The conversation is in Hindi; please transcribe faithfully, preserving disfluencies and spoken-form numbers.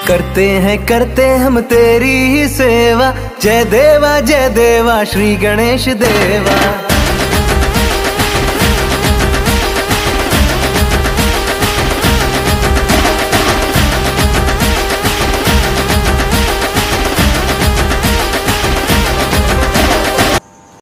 करते हैं करते हम तेरी ही सेवा। जय देवा जय देवा श्री गणेश देवा।